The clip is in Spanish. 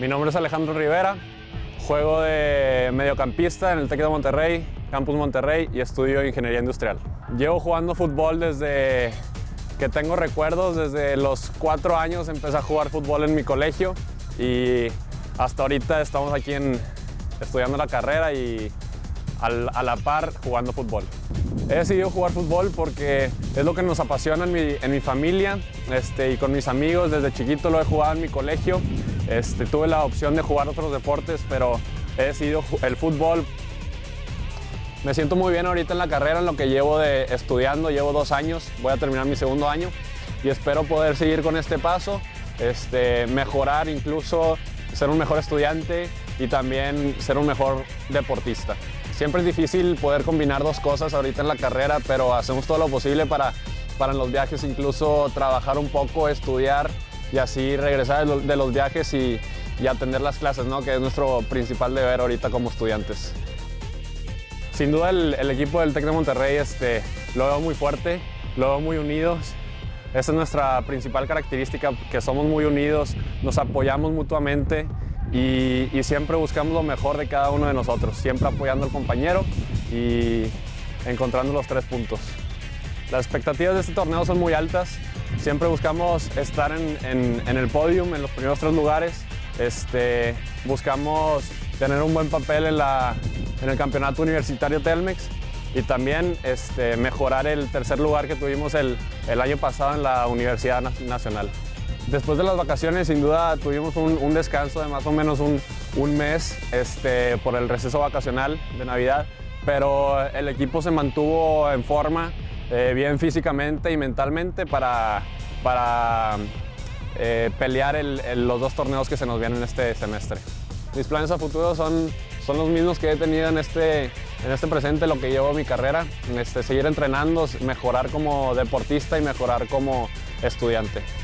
Mi nombre es Alejandro Rivera, juego de mediocampista en el TEC de Monterrey, Campus Monterrey, y estudio Ingeniería Industrial. Llevo jugando fútbol desde que tengo recuerdos, desde los 4 años empecé a jugar fútbol en mi colegio y hasta ahorita estamos aquí estudiando la carrera y a la par jugando fútbol. He decidido jugar fútbol porque es lo que nos apasiona en mi familia y con mis amigos. Desde chiquito lo he jugado en mi colegio. Tuve la opción de jugar otros deportes, pero he decidido el fútbol. Me siento muy bien ahorita en la carrera, en lo que llevo estudiando. Llevo 2 años, voy a terminar mi 2.º año y espero poder seguir con este paso, mejorar, incluso ser un mejor estudiante y también ser un mejor deportista. Siempre es difícil poder combinar 2 cosas ahorita en la carrera, pero hacemos todo lo posible para en los viajes incluso trabajar un poco, estudiar y así regresar de los viajes y atender las clases, ¿no? Que es nuestro principal deber ahorita como estudiantes. Sin duda el equipo del TEC de Monterrey lo veo muy fuerte, lo veo muy unidos. Esa es nuestra principal característica, que somos muy unidos, nos apoyamos mutuamente y siempre buscamos lo mejor de cada uno de nosotros, siempre apoyando al compañero y encontrando los 3 puntos. Las expectativas de este torneo son muy altas, siempre buscamos estar en el podium, en los primeros 3 lugares. Buscamos tener un buen papel en el campeonato universitario Telmex y también mejorar el 3er lugar que tuvimos el año pasado en la Universidad Nacional. Después de las vacaciones, sin duda, tuvimos un descanso de más o menos un mes por el receso vacacional de Navidad, pero el equipo se mantuvo en forma, bien físicamente y mentalmente para pelear los 2 torneos que se nos vienen este semestre. Mis planes a futuro son los mismos que he tenido en este presente, lo que llevo mi carrera, seguir entrenando, mejorar como deportista y mejorar como estudiante.